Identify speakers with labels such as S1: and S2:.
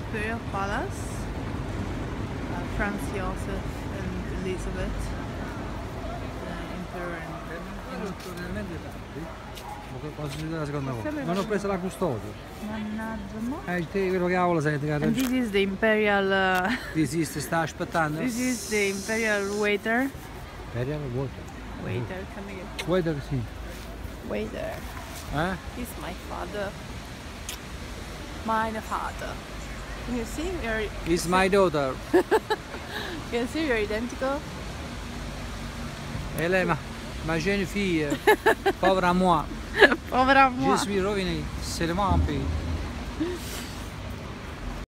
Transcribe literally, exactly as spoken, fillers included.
S1: Imperial Palace. Uh, Franz Josef and Elizabeth. The Emperor and
S2: Quasi la seconda volta. Non ho preso la custodia.
S1: Mannaggia, mo.
S2: Eh, te quello cavolo sei.
S1: And this is the Imperial... Uh,
S2: This is, sta aspettando.
S1: this is the Imperial waiter.
S2: Imperial water.
S1: Waiter, come again.
S2: Waiter, sì.
S1: Waiter.
S2: Eh?
S1: He's my father. My father. Can you see? We're,
S2: It's my daughter.
S1: can you see we're identical?
S2: E lei, ma, ma jeune fille, pauvre à moi.
S1: Povera moi.
S2: Je suis revenu, c'est le mon pays.